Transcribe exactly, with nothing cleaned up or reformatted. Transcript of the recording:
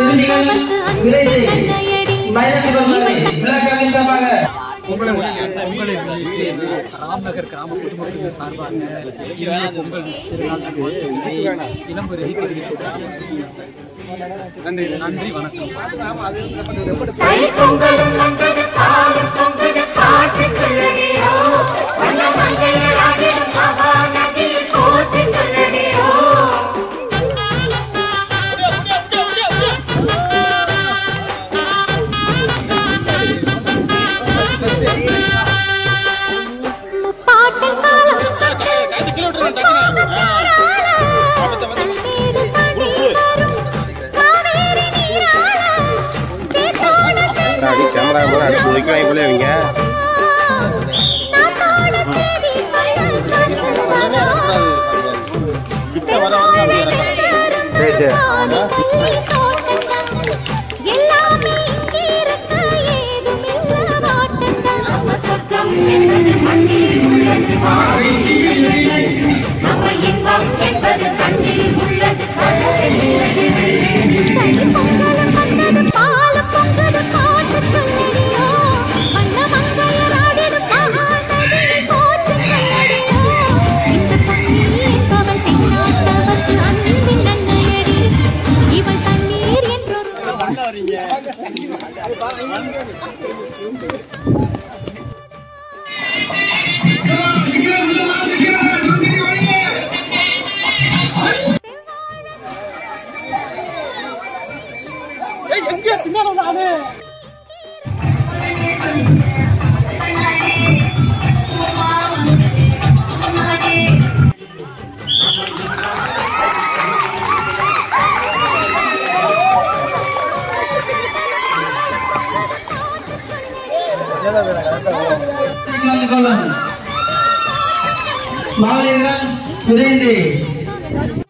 சிறுமிகள் விரைந்து மைதானத்தில் விழாக்களின் சார்பாக பொங்கலை பொங்கலை முன்னிட்டு ராம்நகர் கிராம பொதுமக்கள் சார்பாக இனிய பொங்கல் திருநாள் இளம்பெருதி தெரிவித்துள்ளார். நன்றி நன்றி வணக்கம். கேமரா போல அது முடிக்கலாம் போல இவங்க சரி சரி மகளிர்கள் விரைந்து